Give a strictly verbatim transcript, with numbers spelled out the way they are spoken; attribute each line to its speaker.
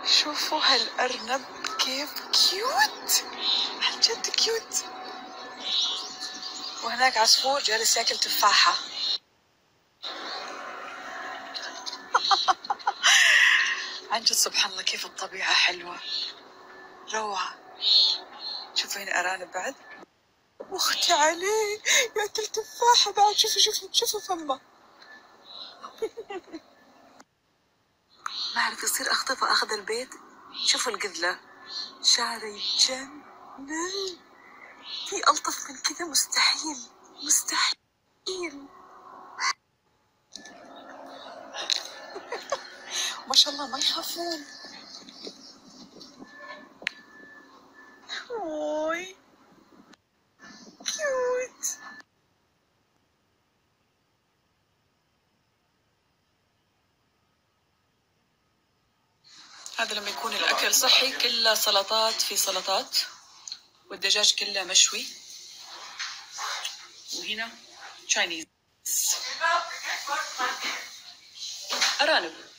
Speaker 1: شوفوا هالأرنب كيف كيوت، عن جد كيوت. وهناك عصفور جالس ياكل تفاحة. عن جد سبحان الله كيف الطبيعة حلوة روعة. شوفوا هنا أرانب بعد، واختي عليه ياكل تفاحة بعد. شوفوا شوفوا شوفوا فمه. ما أعرف يصير أخطفها أخذ البيت. شوفوا القذلة شعري يتجنن. في ألطف من كذا مستحيل مستحيل. ما شاء الله ما يخافون. اوي كيوت. هذا لما يكون الأكل صحي كله سلطات في سلطات، والدجاج كله مشوي. وهنا تشاينيز أرانب.